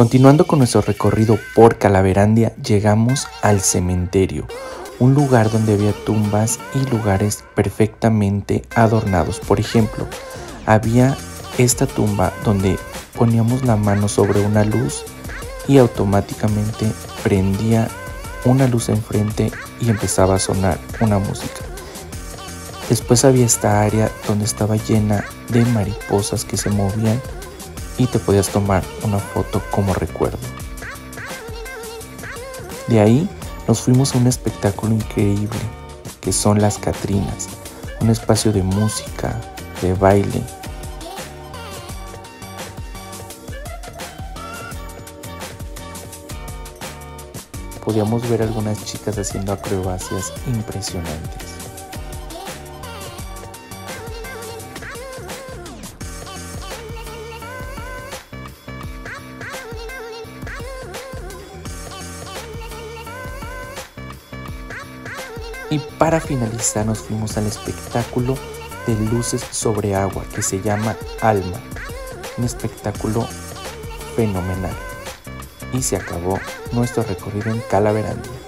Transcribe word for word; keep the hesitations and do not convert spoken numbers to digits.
Continuando con nuestro recorrido por Calaverandia, llegamos al cementerio, un lugar donde había tumbas y lugares perfectamente adornados. Por ejemplo, había esta tumba donde poníamos la mano sobre una luz y automáticamente prendía una luz enfrente y empezaba a sonar una música. Después había esta área donde estaba llena de mariposas que se movían y te podías tomar una foto como recuerdo. De ahí nos fuimos a un espectáculo increíble que son las Catrinas, un espacio de música, de baile. Podíamos ver algunas chicas haciendo acrobacias impresionantes. Y para finalizar nos fuimos al espectáculo de luces sobre agua que se llama Alma, un espectáculo fenomenal. Y se acabó nuestro recorrido en Calaverandia.